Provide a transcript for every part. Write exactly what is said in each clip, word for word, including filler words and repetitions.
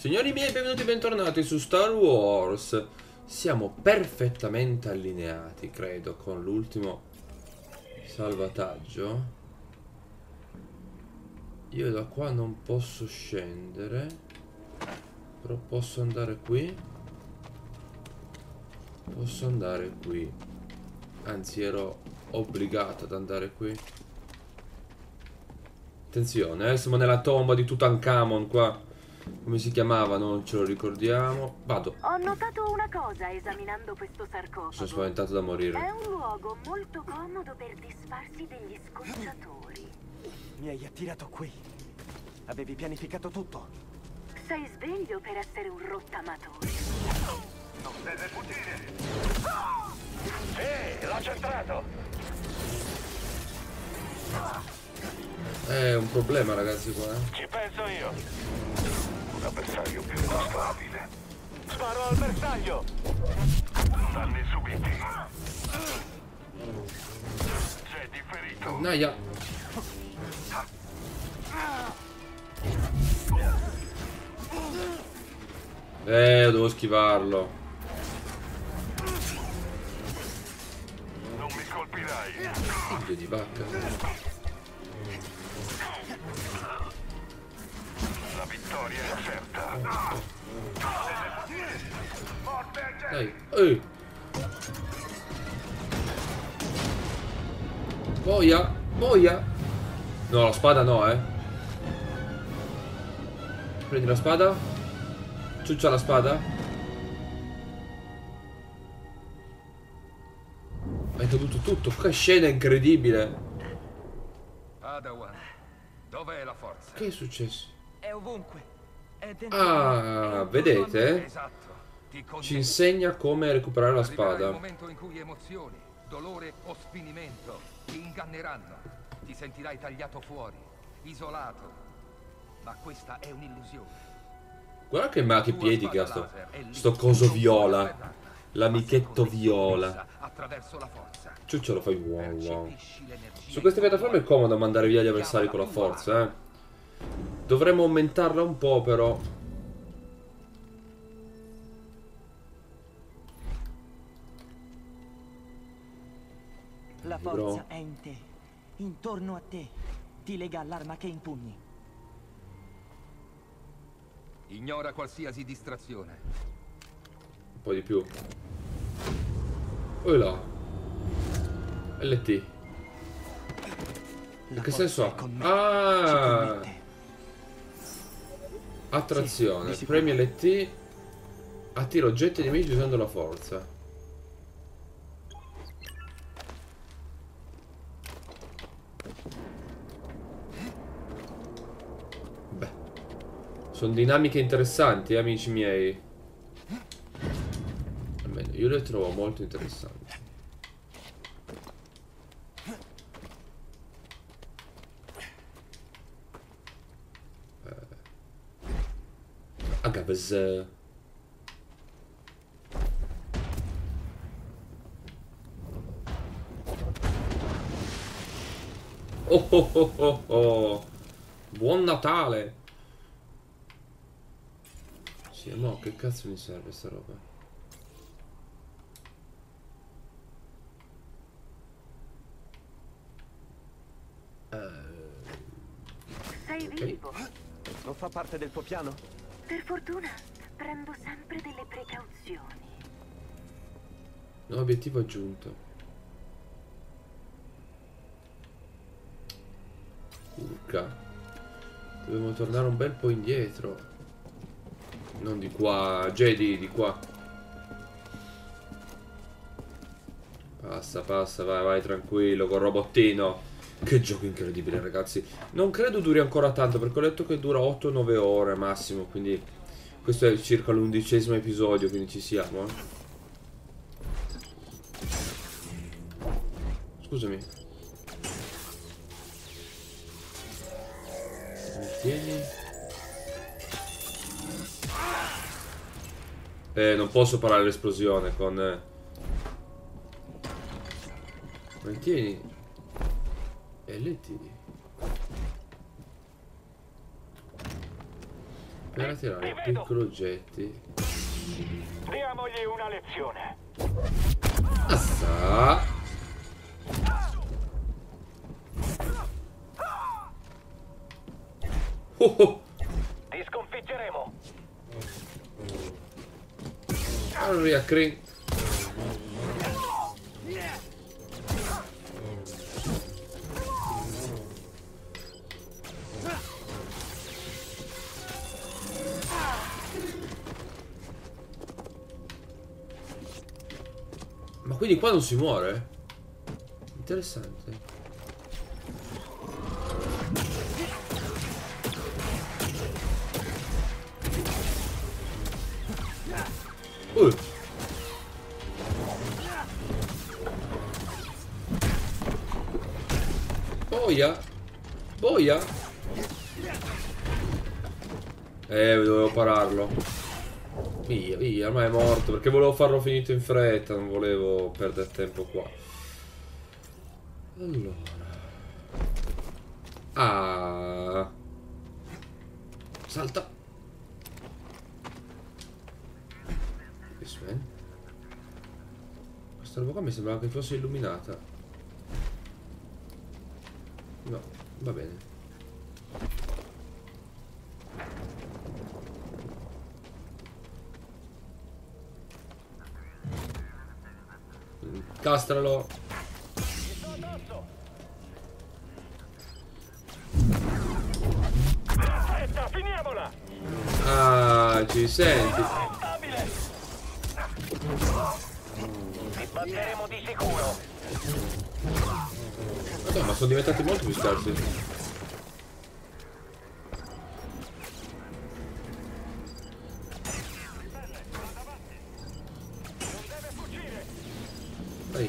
Signori miei, benvenuti e bentornati su Star Wars. Siamo perfettamente allineati, credo, con l'ultimo salvataggio. Io da qua non posso scendere, però posso andare qui. Posso andare qui. Anzi, ero obbligato ad andare qui. Attenzione, eh, siamo nella tomba di Tutankhamon qua. Come si chiamava? Non ce lo ricordiamo. Vado. Ho notato una cosa esaminando questo sarcofago. Sono spaventato da morire. È un luogo molto comodo per disfarsi degli scocciatori. Mi hai attirato qui. Avevi pianificato tutto. Sei sveglio per essere un rottamatore. Non deve fuggire! Sì, l'ho centrato! È un problema, ragazzi, qua, eh. Ci penso io! Un avversario piuttosto abile. Sparo al bersaglio! Danni subiti. Jedi ferito. Naia. Eh, devo schivarlo. Non mi colpirai. Figlio di vacca. La vittoria è certa. Dai. Ehi. Boia. Boia. No, la spada no, eh. Prendi la spada. Ciuccia la spada. È caduto tutto. Che scena incredibile. Padawan, dov'è la forza? Che è successo? È ovunque. È dentro. Ah, vedete? Esatto. Ti Ci condanno. insegna come recuperare la Arriverà il spada. momento in cui emozioni, dolore o sfinimento ti inganneranno. Ti sentirai tagliato fuori, isolato. Ma questa è un'illusione. Guarda che ma che piedi che ha sto, sto coso viola. L'amichetto viola. Attraverso la forza. Ciuccio lo fai wow wow. Percepisci l'energia Su queste in tuo piattaforme è corpo. comodo mandare via gli avversari con la forza, eh. Dovremmo aumentarla un po', però. La Bro. forza è in te. Intorno a te. Ti lega all'arma che impugni. Ignora qualsiasi distrazione. Un po' di più. Oh là. L T. La Che forza senso è ha? con me. Ah! Ci connette. Attrazione. Sì, di Premi L T. Attira oggetti nemici usando la forza. Beh. Sono dinamiche interessanti, eh, amici miei. Almeno io le trovo molto interessanti. Agabes. Oh oh oh oh oh. Buon Natale. Sì, mo che cazzo mi serve sta roba? Sei Ok. vivo. Non fa parte del tuo piano? Per fortuna prendo sempre delle precauzioni. Nuovo obiettivo aggiunto. Urca. Dobbiamo tornare un bel po' indietro. Non di qua, Jedi, di qua. Passa, passa, vai, vai, tranquillo, col robottino. Che gioco incredibile, ragazzi. Non credo duri ancora tanto, perché ho letto che dura otto nove ore massimo, quindi questo è circa l'undicesimo episodio, quindi ci siamo, eh. Scusami. Tieni. Eh, non posso parare l'esplosione con... Eh... Mantieni. L T. Per tirare piccoli oggetti. Diamogli una lezione. Assa. Oh oh. Ti sconfiggeremo. Arria crin. Ma quindi qua non si muore? Interessante. Uh. Boia. Boia. Eh, dovevo pararlo. Via, via, ormai è morto. Perché volevo farlo finito in fretta. Non volevo perdere tempo qua. Allora. Ah. Salta. Questa roba qua mi sembrava che fosse illuminata. No, va bene. Castralo. Aspetta, finiamola. Ah, ci senti? Ti batteremo di sicuro. Madonna, ma sono diventati molto più scarsi. Vai.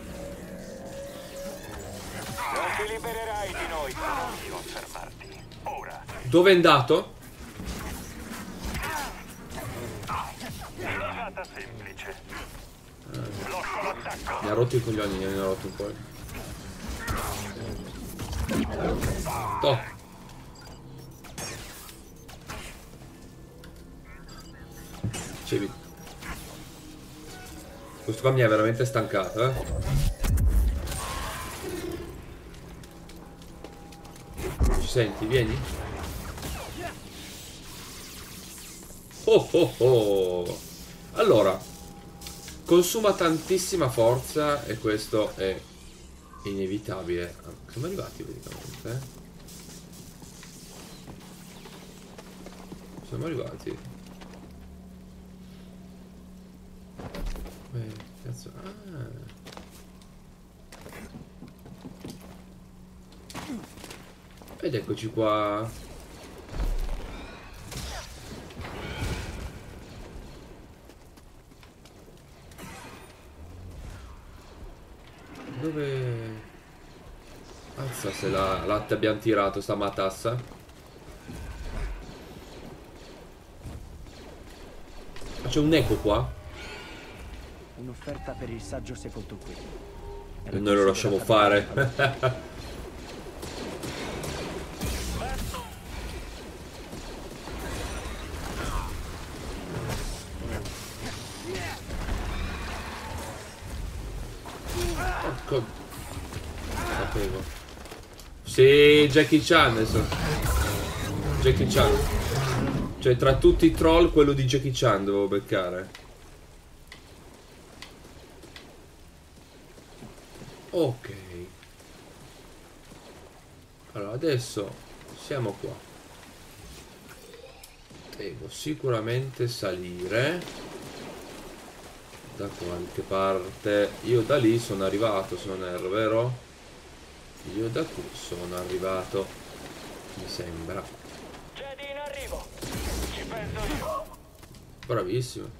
Non ti libererai di noi. Non fermarti. Ora. Dove è andato? Giocata semplice. Blocco l'attacco. Mi ha rotto i coglioni, mi ha rotto un po'. Toh. Dicevi. Questo qua mi ha veramente stancato, eh. Ci senti? Vieni. Oh oh oh. Allora, consuma tantissima forza e questo è inevitabile. Siamo arrivati praticamente, eh? Siamo arrivati. Beh, cazzo. Ah. Ed eccoci qua. Dove... Azza se la latte abbiamo tirato sta matassa. Ma c'è un eco qua? Un'offerta per il saggio sepolto qui. E noi lo lasciamo fare. Porco. Sapevo. Sì, Jackie Chan adesso. Jackie Chan. Cioè tra tutti i troll quello di Jackie Chan dovevo beccare. Ok. Allora adesso siamo qua. Devo sicuramente salire da qualche parte. Io da lì sono arrivato, se non erro, vero? Io da qui sono arrivato. Mi sembra. Jedi in arrivo. Ci penso io. Bravissimo.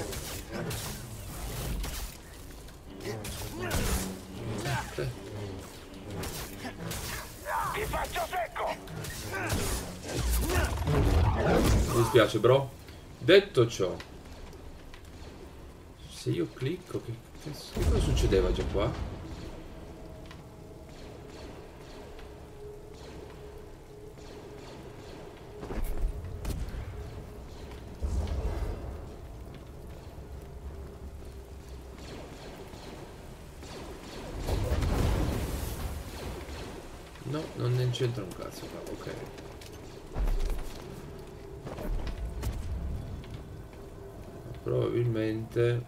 Sì. Ti faccio secco. Mi dispiace, bro. Detto ciò, se io clicco, che, che, che cosa succedeva già qua? non c'entra un cazzo qua, ok. Probabilmente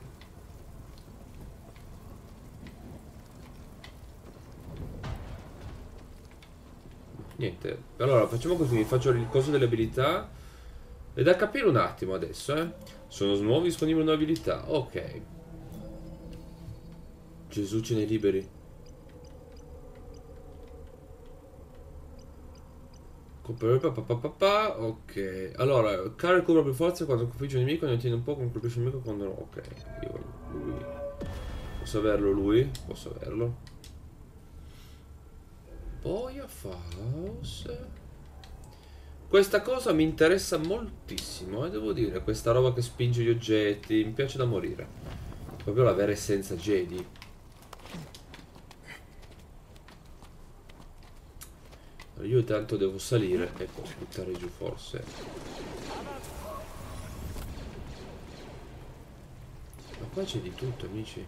niente. Allora facciamo così, mi faccio il coso delle abilità. È da capire un attimo adesso, eh. Sono nuovi disponibili nuove abilità. Ok. Gesù ce ne liberi. Ok. Allora, carico cura più forza quando colpisce un nemico, ne ottiene un po' quando colpisce un nemico quando no. Ok. Io lui. Posso averlo lui? Posso averlo. Poi a Faust. Questa cosa mi interessa moltissimo, eh, devo dire. Questa roba che spinge gli oggetti. Mi piace da morire. Proprio la vera essenza Jedi. Io tanto devo salire e poi buttare giù forse. Ma qua c'è di tutto, amici.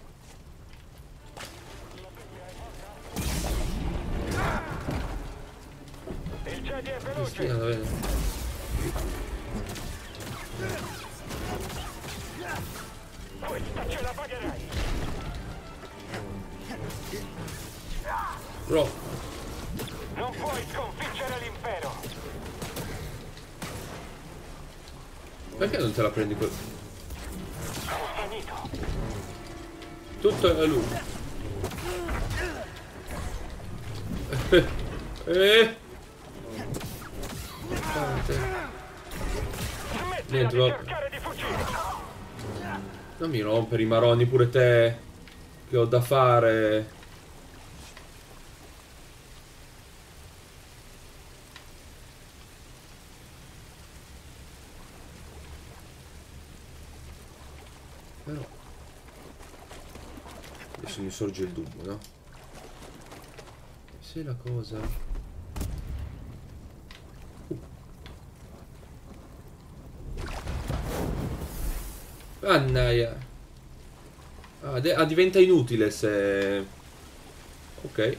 Il Jedi è Cristina, veloce. dove... Questa ce la pagherai. Bro. Non puoi sconfiggere l'impero. Perché non te la prendi così? Sono finito. Tutto è lui. eh. Smettila Niente, di va. cercare di fuggire. Non mi rompere i maroni pure te. Che ho da fare. Però adesso mi sorge il dubbio, no? Se la cosa uh. Annaia. Ah, ah, diventa inutile se... Ok.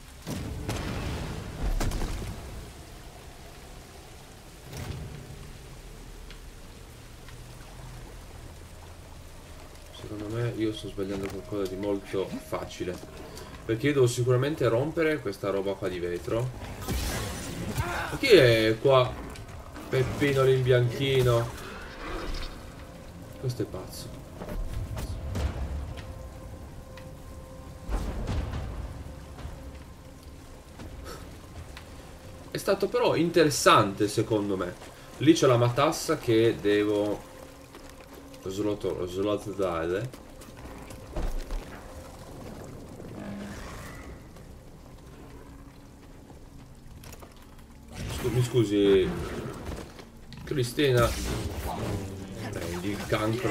Secondo me io sto sbagliando qualcosa di molto facile. Perché io devo sicuramente rompere questa roba qua di vetro. Ma chi è qua? Peppino l'imbianchino. Questo è pazzo. È stato però interessante secondo me. Lì c'è la matassa che devo slottare. Scu mi scusi Cristina. Prendi il cancro.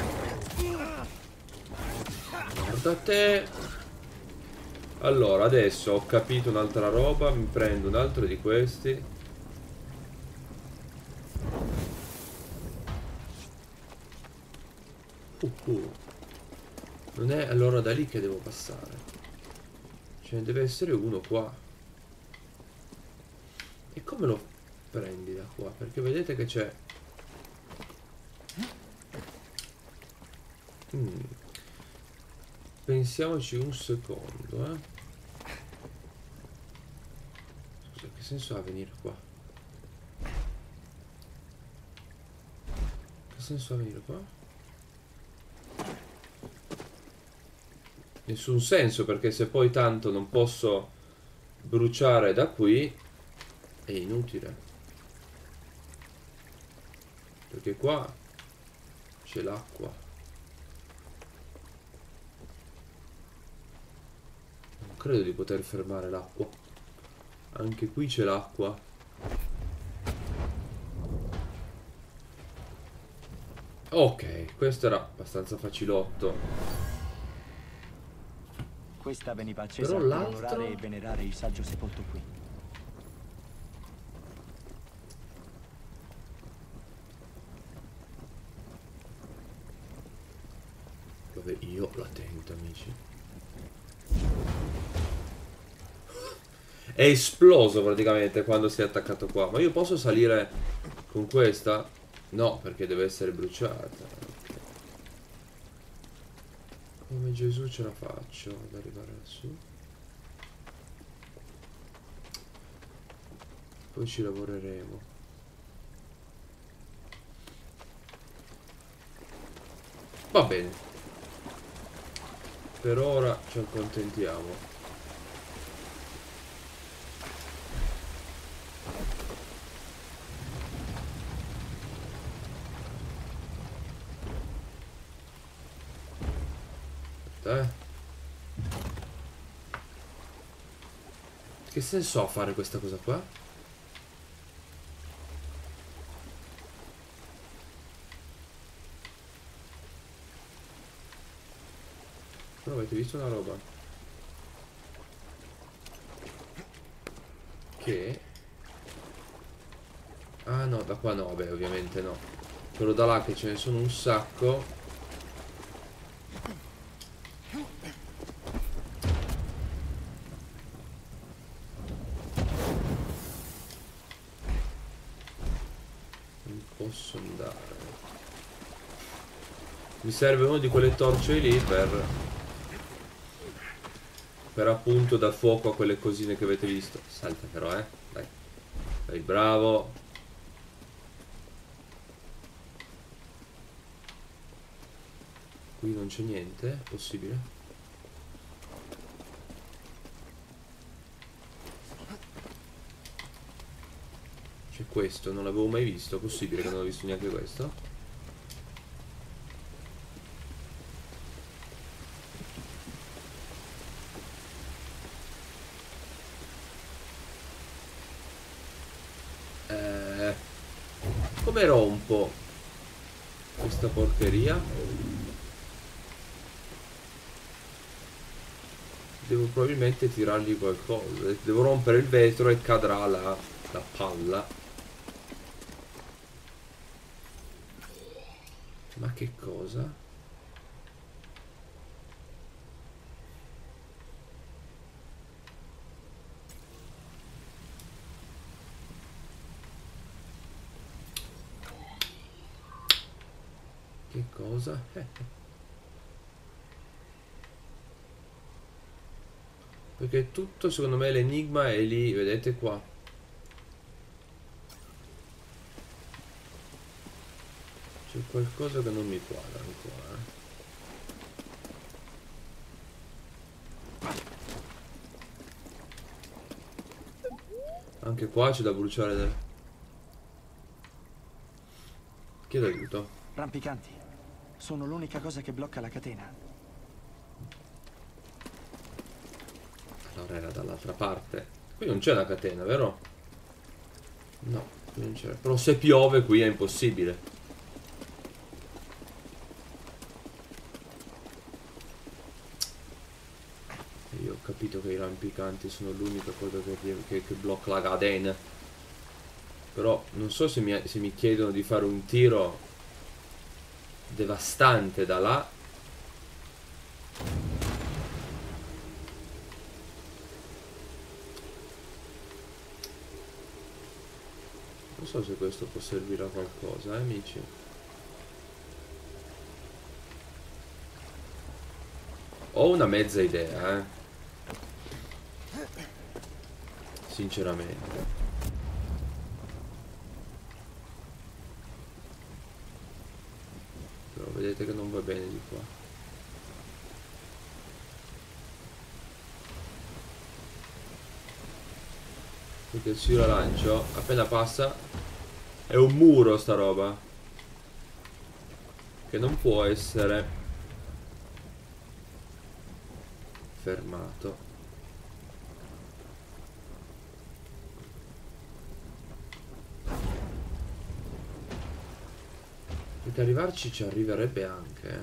Guarda te. Allora adesso ho capito un'altra roba. Mi prendo un altro di questi. Uh, uh. Non è allora da lì che devo passare. Ce ne deve essere uno qua. E come lo prendi da qua? Perché vedete che c'è... Mm. Pensiamoci un secondo, eh. Scusa, che senso ha venire qua? Che senso ha venire qua? Nessun senso, perché se poi tanto non posso bruciare da qui è inutile, perché qua c'è l'acqua. Non credo di poter fermare l'acqua. Anche qui c'è l'acqua. Ok, questo era abbastanza facilotto. Questa veniva accesa Però per l'altro... onorare e venerare il saggio sepolto qui. Dove io la tento, amici. è esploso praticamente quando si è attaccato qua. Ma io posso salire con questa? No, perché deve essere bruciata. Come Gesù ce la faccio ad arrivare lassù? Poi ci lavoreremo. Va bene. Per ora ci accontentiamo. Eh? Che senso ha fare questa cosa qua? Però avete visto una roba? Che? Ah no, da qua no, beh ovviamente no. Però da là che ce ne sono un sacco. Posso andare. Mi serve uno di quelle torce lì per per appunto dar fuoco a quelle cosine che avete visto. Salta però, eh. Dai. Dai, bravo. Qui non c'è niente, è possibile? Questo non l'avevo mai visto, è possibile che non ho visto neanche questo? Eh, come rompo questa porcheria? Devo probabilmente tirargli qualcosa. Devo rompere il vetro e cadrà la, la palla. Ma che cosa? Che cosa? Perché tutto secondo me l'enigma è lì, vedete qua. C'è qualcosa che non mi quadra ancora. Anche qua c'è da bruciare del... Chiedo aiuto. Rampicanti. Sono l'unica cosa che blocca la catena. Allora era dall'altra parte. Qui non c'è una catena, vero? No, qui non c'è. Però se piove qui è impossibile. Io ho capito che i rampicanti sono l'unica cosa che, che, che blocca la catena. Però non so se mi, se mi chiedono di fare un tiro devastante da là. Non so se questo può servire a qualcosa, eh amici. Ho una mezza idea, eh. Sinceramente. Però vedete che non va bene di qua. Perché se io la lancio, appena passa, è un muro sta roba. Che non può essere fermato. Perché arrivarci ci arriverebbe anche, eh.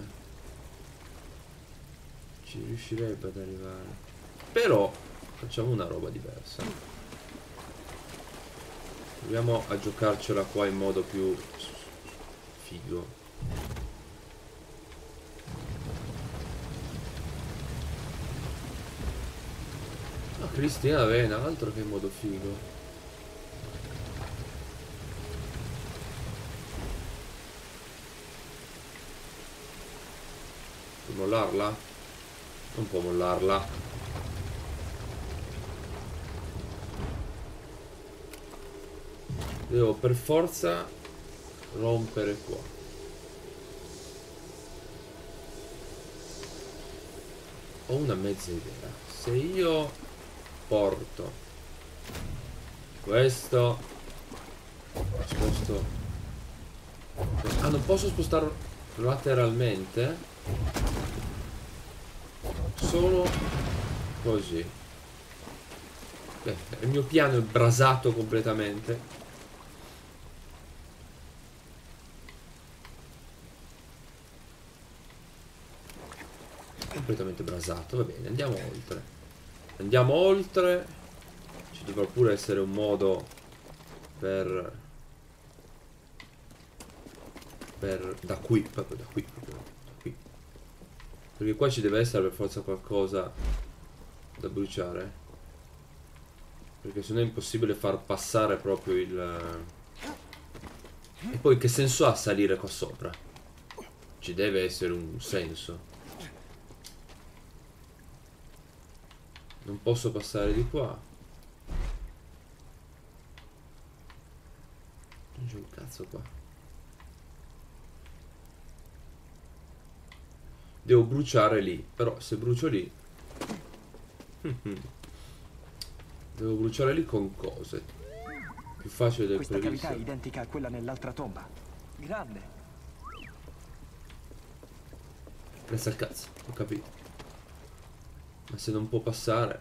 Ci riuscirebbe ad arrivare. Però facciamo una roba diversa. Proviamo a giocarcela qua in modo più figo. Ok, Cristina Avena, altro che modo figo. Puoi mollarla? Non può mollarla. Devo per forza rompere qua. Ho una mezza idea. Se io porto questo, sposto. Ah, non posso spostarlo lateralmente, solo così. Beh, il mio piano è brasato completamente. Completamente brasato, va bene, andiamo oltre. Andiamo oltre. Ci dovrà pure essere un modo per per da qui, proprio da qui, proprio da qui. Perché qua ci deve essere per forza qualcosa da bruciare. Perché se no è impossibile far passare proprio il... E poi che senso ha salire qua sopra? Ci deve essere un senso. Non posso passare di qua. Non c'è un cazzo qua. Devo bruciare lì. Però se brucio lì... Devo bruciare lì con cose. Più facile del Questa previsto. cavità è identica a quella nell'altra tomba. Grande. Resta il cazzo, ho capito. Ma se non può passare...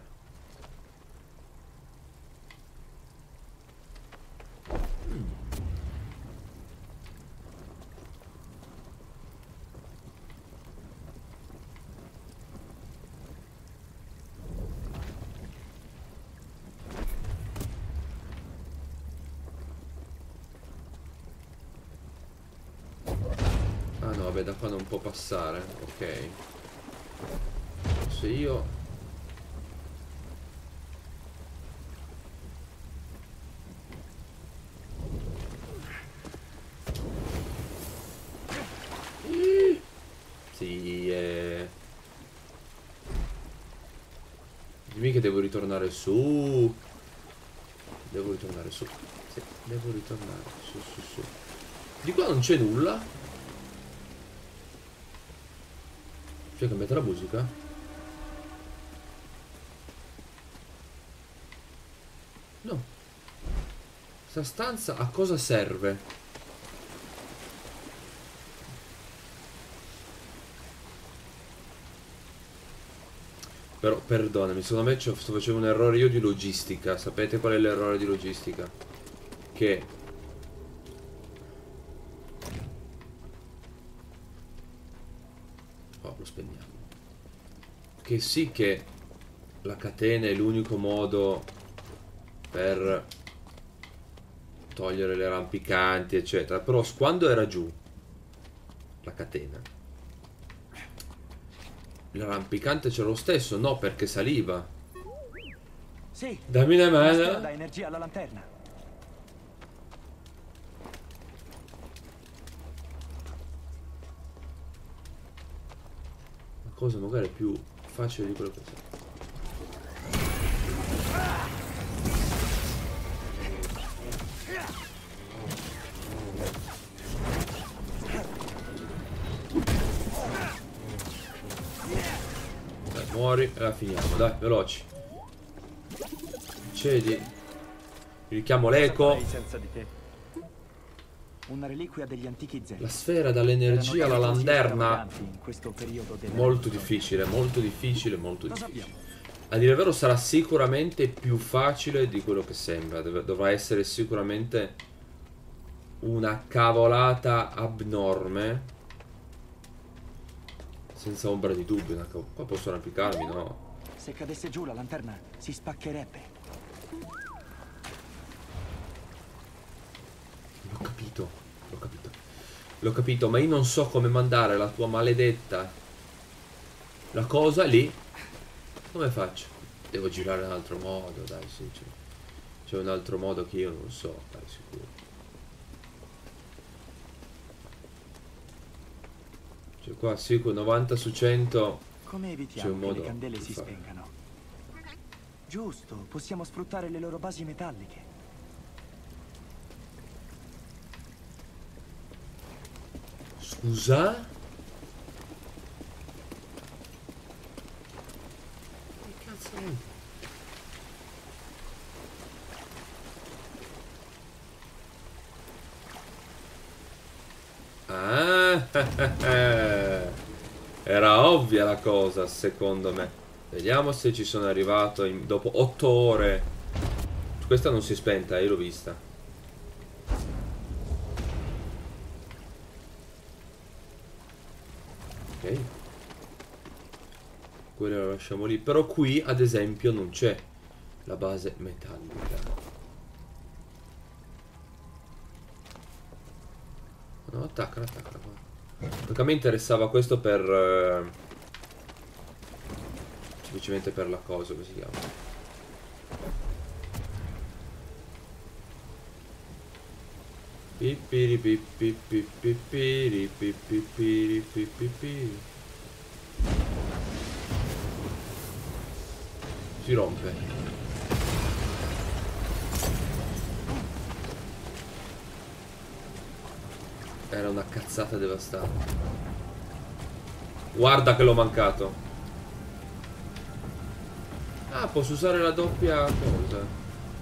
Ah no, vabbè, da qua non può passare, ok. Se io... Sì, eh... dimmi che devo ritornare su. Devo ritornare su. Sì, devo ritornare su, su, su. Di qua non c'è nulla. Cioè, cambiate la musica? No. Questa stanza a cosa serve? Però, perdonami, secondo me sto facendo un errore io di logistica. Sapete qual è l'errore di logistica? Che... Oh, lo spegniamo. Che sì che la catena è l'unico modo per togliere le rampicanti, eccetera. Però quando era giù la catena, il rampicante c'era lo stesso, no, perché saliva. Sì. Dammi una mano. Dà energia alla lanterna. La cosa magari è più facile di quello che sa. Dai, muori e la finiamo, dai, veloci. Cedi. Richiamo l'eco. Senza di te. Una reliquia degli antichi Zerg. La sfera dall'energia alla lanterna. In questo periodo della Molto rivoluzione. difficile, molto difficile, molto Lo difficile. sappiamo. A dire il vero sarà sicuramente più facile di quello che sembra. Dov- dovrà essere sicuramente una cavolata abnorme. Senza ombra di dubbio. Una cav- Qua posso arrampicarmi, no? Se cadesse giù la lanterna si spaccherebbe. L'ho capito, l'ho capito. L'ho capito, ma io non so come mandare la tua maledetta la cosa lì. Come faccio? Devo girare in un altro modo, dai, sì, c'è, c'è un altro modo che io non so, dai, sicuro. Cioè qua sì, con novanta su cento Come c'è evitiamo un che modo le candele per si fare. spengano? Giusto, possiamo sfruttare le loro basi metalliche. Scusa? Che cazzo è? Ah, era ovvia la cosa, secondo me. Vediamo se ci sono arrivato in- dopo otto ore. Questa non si è spenta, io l'ho vista. Ok. Quello lo lasciamo lì. Però qui, ad esempio, non c'è la base metallica. No, attaccala, attaccala qua. Perché a me interessava questo per... eh, semplicemente per la cosa, come si chiama? Pipiri pipi pipi piri pipi piri pipi piri. Si rompe. Era una cazzata devastante. Guarda che l'ho mancato. Ah, posso usare la doppia cosa.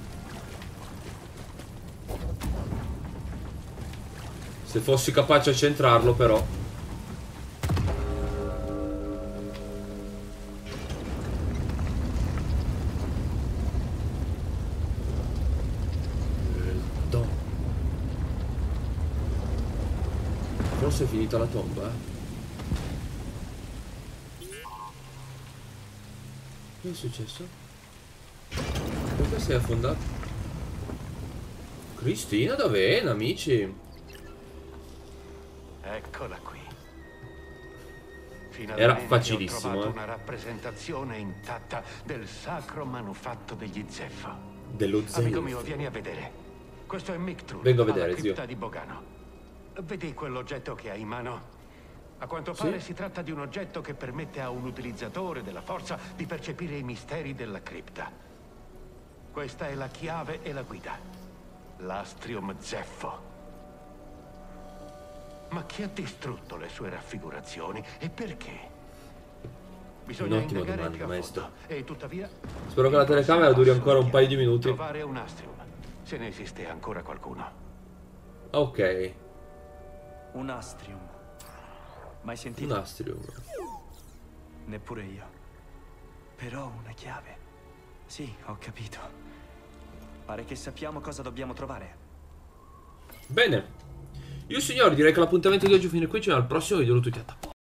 Se fossi capace a centrarlo, però. Do. Forse è finita la tomba, eh? Che è successo? Perché sei affondato? Cristina d'Avena, amici. Eccola qui. Era Finalmente facilissimo, ho trovato eh. una rappresentazione intatta del sacro manufatto degli Zeffo. Dello Amico mio, zefo. vieni a vedere. Questo è Mictru, Vengo a alla vedere, cripta zio. di Bogano. Vedi quell'oggetto che hai in mano? A quanto Sì? pare si tratta di un oggetto che permette a un utilizzatore della forza di percepire i misteri della cripta. Questa è la chiave e la guida. L'Astrium Zeffo. Ma chi ha distrutto le sue raffigurazioni e perché? Bisogna Un'ottima indagare domanda, più a maestro. fondo. E tuttavia, Spero che la il telecamera prossimo duri passo ancora è un paio di chiaro. minuti. Trovare un Astrium, se ne esiste ancora qualcuno. Ok. Un astrium. Mai Un sentito? astrium. Neppure io. Però una chiave. Sì, ho capito. Pare che sappiamo cosa dobbiamo trovare. Bene. Io signori direi che l'appuntamento di oggi finisce qui. Ci vediamo al prossimo video. Tutti a